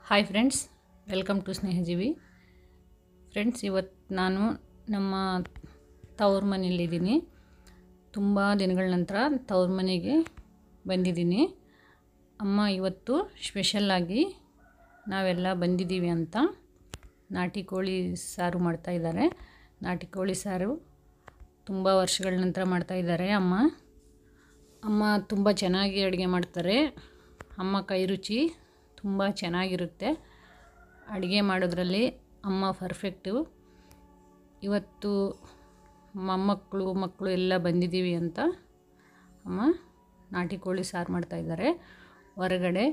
Hi friends, welcome to Snehajeevi. Friends, ಇವತ್ತು ನಾನು ನಮ್ಮ ತವ್ರ ಮನೆಯಲ್ಲಿದ್ದೀನಿ. ತುಂಬ ದಿನಗಳ ನಂತರ ತವ್ರ ಮನೆಗೆ ಬಂದಿದ್ದೀನಿ. ಅಮ್ಮ ಇವತ್ತು ಸ್ಪೆಷಲ್ಲಾಗಿ ನಾವೆಲ್ಲ ಬಂದಿದ್ದೀವಿ ಅಂತ ನಾಟಿ ಕೋಳಿ ಸಾರು ಮಾಡ್ತಾಯಿದ್ದಾರೆ. ನಾಟಿ ಕೋಳಿ ಸಾರು ತುಂಬ ವರ್ಷಗಳ ನಂತರ ಮಾಡ್ತಾಯಿದ್ದಾರೆ ಅಮ್ಮ ತುಂಬ ಚೆನ್ನಾಗಿ ಅಡುಗೆ ಮಾಡ್ತಾರೆ. ಅಮ್ಮ ಕೈ ರುಚಿ ತುಂಬ ಚೆನ್ನಾಗಿರುತ್ತೆ. ಅಡುಗೆ ಮಾಡೋದ್ರಲ್ಲಿ ಅಮ್ಮ ಪರ್ಫೆಕ್ಟು. ಇವತ್ತು ಮಕ್ಕಳು ಎಲ್ಲ ಬಂದಿದ್ದೀವಿ ಅಂತ ಅಮ್ಮ ನಾಟಿ ಕೋಳಿ ಸಾರು ಮಾಡ್ತಾಯಿದ್ದಾರೆ. ಹೊರಗಡೆ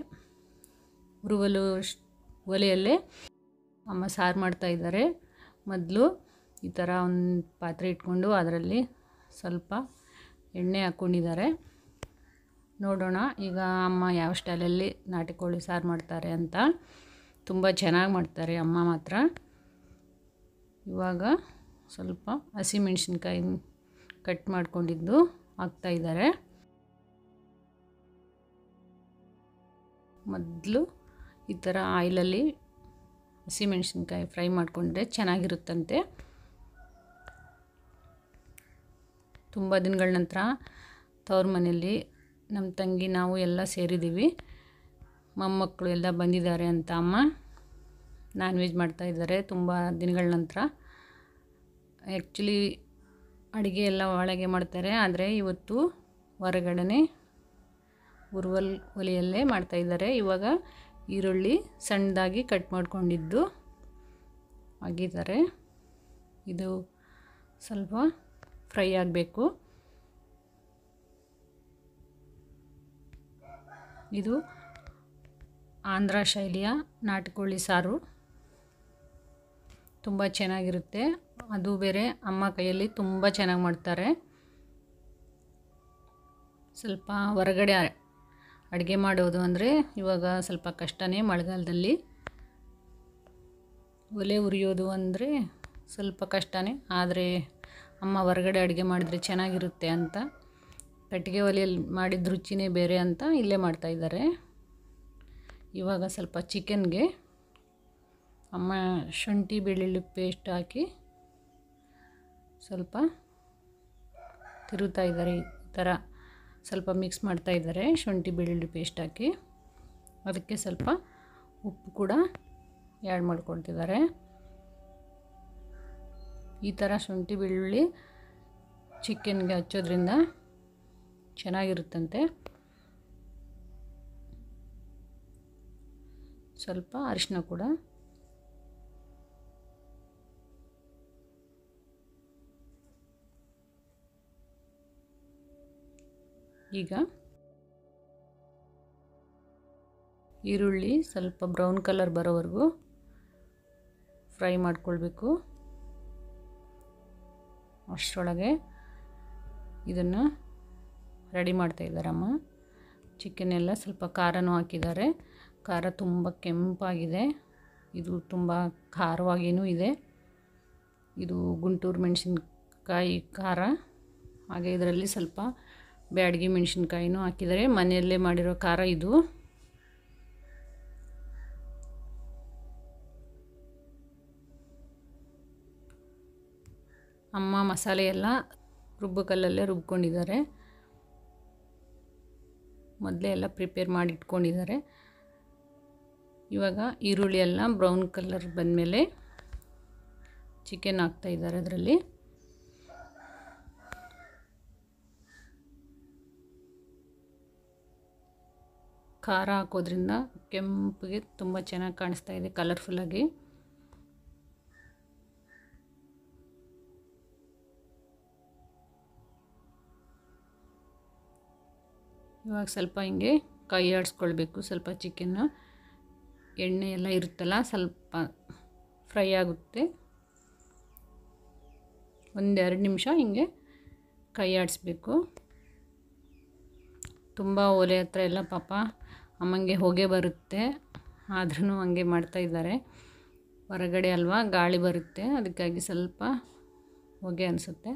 ಒಲೆಯಲ್ಲೇ ಅಮ್ಮ ಸಾರು ಮಾಡ್ತಾಯಿದ್ದಾರೆ. ಮೊದಲು ಈ ಥರ ಒಂದು ಪಾತ್ರೆ ಇಟ್ಕೊಂಡು ಅದರಲ್ಲಿ ಸ್ವಲ್ಪ ಎಣ್ಣೆ ಹಾಕ್ಕೊಂಡಿದ್ದಾರೆ. ನೋಡೋಣ ಈಗ ಅಮ್ಮ ಯಾವ ಸ್ಟೈಲಲ್ಲಿ ನಾಟಿ ಕೋಳಿ ಸಾರು ಮಾಡ್ತಾರೆ ಅಂತ. ತುಂಬ ಚೆನ್ನಾಗಿ ಮಾಡ್ತಾರೆ ಅಮ್ಮ ಮಾತ್ರ. ಇವಾಗ ಸ್ವಲ್ಪ ಹಸಿಮೆಣ್ಸಿನ್ಕಾಯಿ ಕಟ್ ಮಾಡ್ಕೊಂಡಿದ್ದು ಹಾಕ್ತಾಯಿದ್ದಾರೆ. ಮೊದಲು ಈ ಥರ ಆಯಿಲಲ್ಲಿ ಹಸಿಮೆಣ್ಸಿನ್ಕಾಯಿ ಫ್ರೈ ಮಾಡಿಕೊಂಡ್ರೆ ಚೆನ್ನಾಗಿರುತ್ತಂತೆ. ತುಂಬ ದಿನಗಳ ನಂತರ ತವ್ರ ಮನೆಯಲ್ಲಿ ನಮ್ಮ ತಂಗಿ ನಾವು ಎಲ್ಲ ಸೇರಿದ್ದೀವಿ. ಮೊಮ್ಮಕ್ಕಳು ಎಲ್ಲ ಬಂದಿದ್ದಾರೆ ಅಂತ ಅಮ್ಮ ನಾನ್ ವೆಜ್ ಮಾಡ್ತಾಯಿದ್ದಾರೆ ತುಂಬ ದಿನಗಳ ನಂತರ. ಆ್ಯಕ್ಚುಲಿ ಅಡುಗೆ ಎಲ್ಲ ಒಳಗೆ ಮಾಡ್ತಾರೆ, ಆದರೆ ಇವತ್ತು ಹೊರಗಡೆ ಒಲೆಯಲ್ಲೇ ಮಾಡ್ತಾಯಿದ್ದಾರೆ. ಇವಾಗ ಈರುಳ್ಳಿ ಸಣ್ಣದಾಗಿ ಕಟ್ ಮಾಡ್ಕೊಂಡಿದ್ದು ಆಗಿದ್ದಾರೆ. ಇದು ಸ್ವಲ್ಪ ಫ್ರೈ ಆಗಬೇಕು. ಇದು ಆಂಧ್ರ ಶೈಲಿಯ ನಾಟಿ ಕೋಳಿ ಸಾರು ತುಂಬ ಚೆನ್ನಾಗಿರುತ್ತೆ. ಅದು ಬೇರೆ ಅಮ್ಮ ಕೈಯಲ್ಲಿ ತುಂಬ ಚೆನ್ನಾಗಿ ಮಾಡ್ತಾರೆ. ಸ್ವಲ್ಪ ಹೊರಗಡೆ ಅಡುಗೆ ಮಾಡೋದು ಅಂದರೆ ಇವಾಗ ಸ್ವಲ್ಪ ಕಷ್ಟನೇ. ಮಳೆಗಾಲದಲ್ಲಿ ಒಲೆ ಉರಿಯೋದು ಅಂದರೆ ಸ್ವಲ್ಪ ಕಷ್ಟನೇ. ಆದರೆ ಅಮ್ಮ ಹೊರಗಡೆ ಅಡುಗೆ ಮಾಡಿದರೆ ಚೆನ್ನಾಗಿರುತ್ತೆ ಅಂತ ಕಟ್ಟಿಗೆ ಒಲೆಯಲ್ಲಿ ಮಾಡಿದ ರುಚಿನೇ ಬೇರೆ ಅಂತ ಇಲ್ಲೇ ಮಾಡ್ತಾಯಿದ್ದಾರೆ. ಇವಾಗ ಸ್ವಲ್ಪ ಚಿಕನ್ಗೆ ಅಮ್ಮ ಶುಂಠಿ ಬೆಳ್ಳುಳ್ಳಿ ಪೇಸ್ಟ್ ಹಾಕಿ ಸ್ವಲ್ಪ ತಿರುಗ್ತಾ ಇದ್ದಾರೆ. ಈ ಥರ ಸ್ವಲ್ಪ ಮಿಕ್ಸ್ ಮಾಡ್ತಾಯಿದ್ದಾರೆ ಶುಂಠಿ ಬೆಳ್ಳುಳ್ಳಿ ಪೇಸ್ಟ್ ಹಾಕಿ. ಅದಕ್ಕೆ ಸ್ವಲ್ಪ ಉಪ್ಪು ಕೂಡ ಆ್ಯಡ್ ಮಾಡ್ಕೊಳ್ತಿದ್ದಾರೆ. ಈ ಥರ ಶುಂಠಿ ಬೆಳ್ಳುಳ್ಳಿ ಚಿಕನ್ಗೆ ಹಚ್ಚೋದ್ರಿಂದ ಚೆನ್ನಾಗಿರುತ್ತಂತೆ. ಸ್ವಲ್ಪ ಅರಿಶಿನ ಕೂಡ. ಈಗ ಈರುಳ್ಳಿ ಸ್ವಲ್ಪ ಬ್ರೌನ್ ಕಲರ್ ಬರೋವರೆಗೂ ಫ್ರೈ ಮಾಡ್ಕೊಳ್ಬೇಕು. ಅಷ್ಟರೊಳಗೆ ಇದನ್ನು ರೆಡಿ ಮಾಡ್ತಾಯಿದ್ದಾರಮ್ಮ. ಚಿಕನ್ ಎಲ್ಲ ಸ್ವಲ್ಪ ಖಾರನೂ ಹಾಕಿದ್ದಾರೆ. ಖಾರ ತುಂಬ ಕೆಂಪಾಗಿದೆ. ಇದು ತುಂಬ ಖಾರವಾಗಿಯೂ ಇದೆ. ಇದು ಗುಂಟೂರು ಮೆಣಸಿನ್ಕಾಯಿ ಖಾರ. ಹಾಗೆ ಇದರಲ್ಲಿ ಸ್ವಲ್ಪ ಬ್ಯಾಡಗಿ ಮೆಣಸಿನ್ಕಾಯಿನೂ ಹಾಕಿದ್ದಾರೆ. ಮನೆಯಲ್ಲೇ ಮಾಡಿರೋ ಖಾರ ಇದು. ಅಮ್ಮ ಮಸಾಲೆ ಎಲ್ಲ ರುಬ್ಬಕಲ್ಲಲ್ಲೇ ರುಬ್ಕೊಂಡಿದ್ದಾರೆ. ಮೊದಲೇ ಎಲ್ಲ ಪ್ರಿಪೇರ್ ಮಾಡಿ ಇಟ್ಕೊಂಡಿದ್ದಾರೆ. ಇವಾಗ ಈರುಳ್ಳಿ ಎಲ್ಲ ಬ್ರೌನ್ ಕಲರ್ ಬಂದಮೇಲೆ ಚಿಕನ್ ಹಾಕ್ತಾಯಿದ್ದಾರೆ. ಅದರಲ್ಲಿ ಖಾರ ಹಾಕೋದ್ರಿಂದ ಕೆಂಪಿಗೆ ತುಂಬ ಚೆನ್ನಾಗಿ ಕಾಣಿಸ್ತಾ ಇದೆ, ಕಲರ್ಫುಲ್ಲಾಗಿ. ಇವಾಗ ಸ್ವಲ್ಪ ಹಿಂಗೆ ಕೈ ಆಡಿಸ್ಕೊಳ್ಬೇಕು. ಸ್ವಲ್ಪ ಚಿಕನ್ನು ಎಣ್ಣೆ ಎಲ್ಲ ಇರುತ್ತಲ್ಲ, ಸ್ವಲ್ಪ ಫ್ರೈ ಆಗುತ್ತೆ. 1-2 ನಿಮಿಷ ಹಿಂಗೆ ಕೈ ಆಡಿಸ್ಬೇಕು. ತುಂಬ ಒಲೆ ಹತ್ರ ಎಲ್ಲ ಪಾಪ ಅಮ್ಮಂಗೆ ಹೊಗೆ ಬರುತ್ತೆ, ಆದ್ರೂ ಹಂಗೆ ಮಾಡ್ತಾಯಿದ್ದಾರೆ. ಹೊರಗಡೆ ಅಲ್ವಾ, ಗಾಳಿ ಬರುತ್ತೆ, ಅದಕ್ಕಾಗಿ ಸ್ವಲ್ಪ ಹೊಗೆ ಅನಿಸುತ್ತೆ.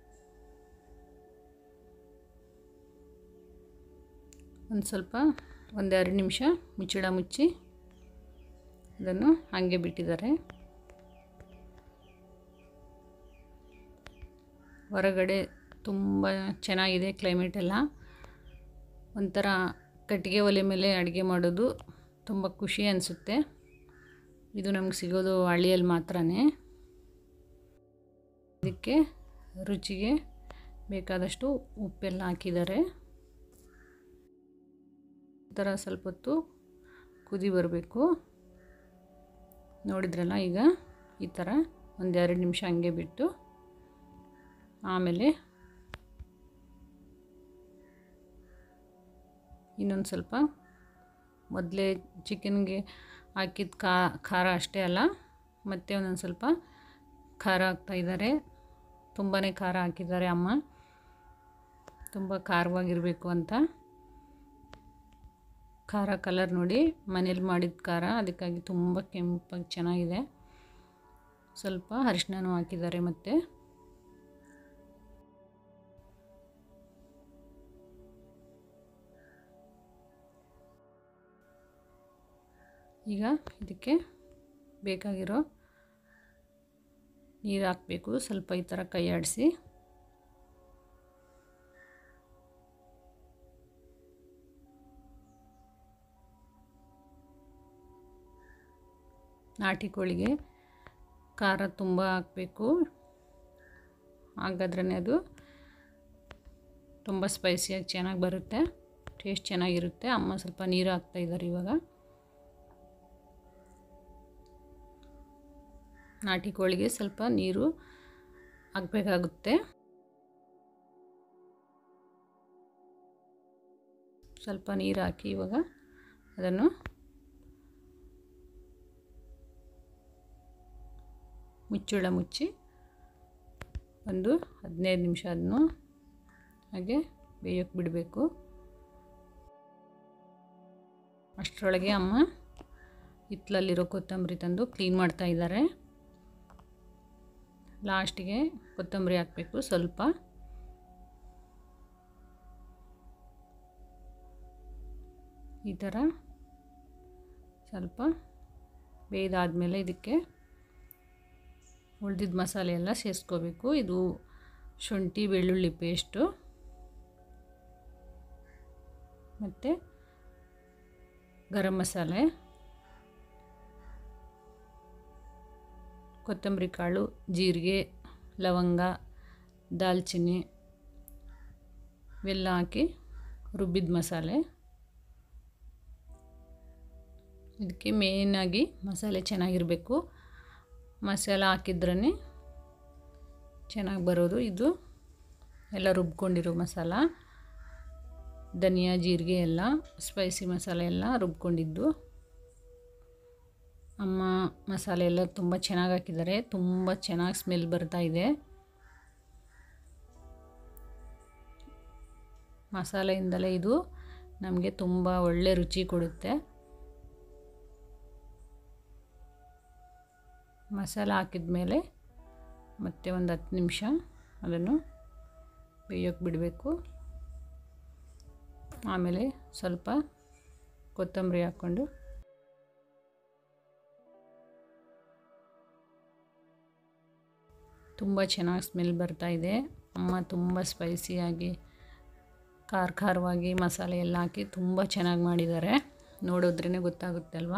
ಒಂದು ಸ್ವಲ್ಪ ಒಂದೆರಡು ನಿಮಿಷ ಮುಚ್ಚಳ ಮುಚ್ಚಿ ಅದನ್ನು ಹಾಗೆ ಬಿಟ್ಟಿದ್ದಾರೆ. ಹೊರಗಡೆ ತುಂಬ ಚೆನ್ನಾಗಿದೆ ಕ್ಲೈಮೇಟ್ ಎಲ್ಲ. ಒಂಥರ ಕಟ್ಟಿಗೆ ಒಲೆ ಮೇಲೆ ಅಡುಗೆ ಮಾಡೋದು ತುಂಬ ಖುಷಿ ಅನಿಸುತ್ತೆ. ಇದು ನಮ್ಗೆ ಸಿಗೋದು ಹಳ್ಳಿಯಲ್ಲಿ ಮಾತ್ರನೇ. ಇದಕ್ಕೆ ರುಚಿಗೆ ಬೇಕಾದಷ್ಟು ಉಪ್ಪೆಲ್ಲ ಹಾಕಿದ್ದಾರೆ. ಈ ಥರ ಸ್ವಲ್ಪ ಹೊತ್ತು ಕುದಿ ಬರಬೇಕು. ನೋಡಿದ್ರಲ್ಲ, ಈಗ ಈ ಥರ ಒಂದೆರಡು ನಿಮಿಷ ಹಂಗೆ ಬಿಟ್ಟು ಆಮೇಲೆ ಇನ್ನೊಂದು ಸ್ವಲ್ಪ ಮೊದಲೇ ಚಿಕನ್ಗೆ ಹಾಕಿದ ಖಾರ ಅಷ್ಟೇ ಅಲ್ಲ, ಮತ್ತು ಒಂದೊಂದು ಸ್ವಲ್ಪ ಖಾರ ಹಾಕ್ತಾಯಿದ್ದಾರೆ. ತುಂಬಾ ಖಾರ ಹಾಕಿದ್ದಾರೆ ಅಮ್ಮ, ತುಂಬ ಖಾರವಾಗಿರಬೇಕು ಅಂತ. ಖಾರ ಕಲರ್ ನೋಡಿ, ಮನೇಲಿ ಮಾಡಿದ ಖಾರ, ಅದಕ್ಕಾಗಿ ತುಂಬ ಕೆಂಪಾಗಿ ಚೆನ್ನಾಗಿದೆ. ಸ್ವಲ್ಪ ಅರಿಶಿನನೂ ಹಾಕಿದ್ದಾರೆ. ಮತ್ತು ಈಗ ಇದಕ್ಕೆ ಬೇಕಾಗಿರೋ ನೀರು ಹಾಕಬೇಕು. ಸ್ವಲ್ಪ ಈ ಥರ ಕೈ ಆಡಿಸಿ ನಾಟಿ ಕೋಳಿಗೆ ಖಾರ ತುಂಬ ಹಾಕಬೇಕು, ಹಾಗಾದ್ರೇ ಅದು ತುಂಬ ಸ್ಪೈಸಿಯಾಗಿ ಚೆನ್ನಾಗಿ ಬರುತ್ತೆ, ಟೇಸ್ಟ್ ಚೆನ್ನಾಗಿರುತ್ತೆ. ಅಮ್ಮ ಸ್ವಲ್ಪ ನೀರು ಹಾಕ್ತಾಯಿದ್ದಾರೆ. ಇವಾಗ ನಾಟಿ ಕೋಳಿಗೆ ಸ್ವಲ್ಪ ನೀರು ಹಾಕಬೇಕಾಗುತ್ತೆ. ಸ್ವಲ್ಪ ನೀರು ಹಾಕಿ ಇವಾಗ ಅದನ್ನು ಮುಚ್ಚಳ ಮುಚ್ಚಿ ಒಂದು 15 ನಿಮಿಷ ಅದನ್ನು ಹಾಗೆ ಬೇಯೋಕ್ಕೆ ಬಿಡಬೇಕು. ಅಷ್ಟರೊಳಗೆ ಅಮ್ಮ ಹಿತ್ತಲಲ್ಲಿರೋ ಕೊತ್ತಂಬರಿ ತಂದು ಕ್ಲೀನ್ ಮಾಡ್ತಾ ಇದ್ದಾರೆ. ಲಾಸ್ಟಿಗೆ ಕೊತ್ತಂಬರಿ ಹಾಕಬೇಕು ಸ್ವಲ್ಪ. ಈ ಥರ ಸ್ವಲ್ಪ ಬೇಯ್ದಾದಮೇಲೆ ಇದಕ್ಕೆ ಉಳಿದಿದ್ದ ಮಸಾಲೆ ಎಲ್ಲ ಸೇರಿಸ್ಕೋಬೇಕು. ಇದು ಶುಂಠಿ ಬೆಳ್ಳುಳ್ಳಿ ಪೇಸ್ಟು, ಮತ್ತು ಗರಂ ಮಸಾಲೆ, ಕೊತ್ತಂಬರಿ ಕಾಳು, ಜೀರಿಗೆ, ಲವಂಗ, ದಾಲ್ಚಿನ್ನಿ ಇವೆಲ್ಲ ಹಾಕಿ ರುಬ್ಬಿದ ಮಸಾಲೆ. ಇದಕ್ಕೆ ಮೇಯ್ನಾಗಿ ಮಸಾಲೆ ಚೆನ್ನಾಗಿರಬೇಕು. ಮಸಾಲೆ ಹಾಕಿದ್ರೇ ಚೆನ್ನಾಗಿ ಬರೋದು. ಇದು ಎಲ್ಲ ರುಬ್ಕೊಂಡಿರೋ ಮಸಾಲ, ಧನಿಯಾ, ಜೀರಿಗೆ ಎಲ್ಲ ಸ್ಪೈಸಿ ಮಸಾಲೆ ಎಲ್ಲ ರುಬ್ಕೊಂಡಿದ್ದು. ಅಮ್ಮ ಮಸಾಲೆ ಎಲ್ಲ ತುಂಬ ಚೆನ್ನಾಗಿ ಹಾಕಿದ್ದಾರೆ, ತುಂಬ ಚೆನ್ನಾಗಿ ಸ್ಮೆಲ್ ಬರ್ತಾ ಇದೆ. ಮಸಾಲೆಯಿಂದಲೇ ಇದು ನಮಗೆ ತುಂಬ ಒಳ್ಳೆ ರುಚಿ ಕೊಡುತ್ತೆ. ಮಸಾಲೆ ಹಾಕಿದ ಮೇಲೆ ಮತ್ತೆ ಒಂದು 10 ನಿಮಿಷ ಅದನ್ನು ಬೇಯೋಕ್ಕೆ ಬಿಡಬೇಕು. ಆಮೇಲೆ ಸ್ವಲ್ಪ ಕೊತ್ತಂಬರಿ ಹಾಕ್ಕೊಂಡು ತುಂಬ ಚೆನ್ನಾಗಿ ಸ್ಮೆಲ್ ಬರ್ತಾ ಇದೆ. ಅಮ್ಮ ತುಂಬ ಸ್ಪೈಸಿಯಾಗಿ ಖಾರವಾಗಿ ಮಸಾಲೆ ಎಲ್ಲ ಹಾಕಿ ತುಂಬ ಚೆನ್ನಾಗಿ ಮಾಡಿದ್ದಾರೆ. ನೋಡಿದ್ರೇ ಗೊತ್ತಾಗುತ್ತೆ ಅಲ್ವಾ.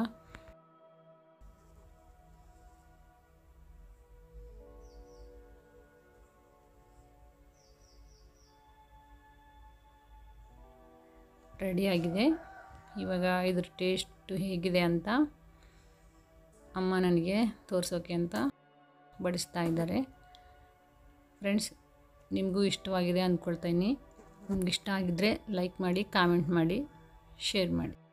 ರೆಡಿಯಾಗಿದೆ. ಇವಾಗ ಇದ್ರ ಟೇಸ್ಟು ಹೇಗಿದೆ ಅಂತ ಅಮ್ಮ ನನಗೆ ತೋರಿಸೋಕೆ ಅಂತ ಬಡಿಸ್ತಾ ಇದ್ದಾರೆ. ಫ್ರೆಂಡ್ಸ್, ನಿಮಗೂ ಇಷ್ಟವಾಗಿದೆ ಅಂದ್ಕೊಳ್ತೀನಿ. ನಿಮ್ಗೆ ಇಷ್ಟ ಆಗಿದ್ದರೆ ಲೈಕ್ ಮಾಡಿ, ಕಾಮೆಂಟ್ ಮಾಡಿ, ಶೇರ್ ಮಾಡಿ.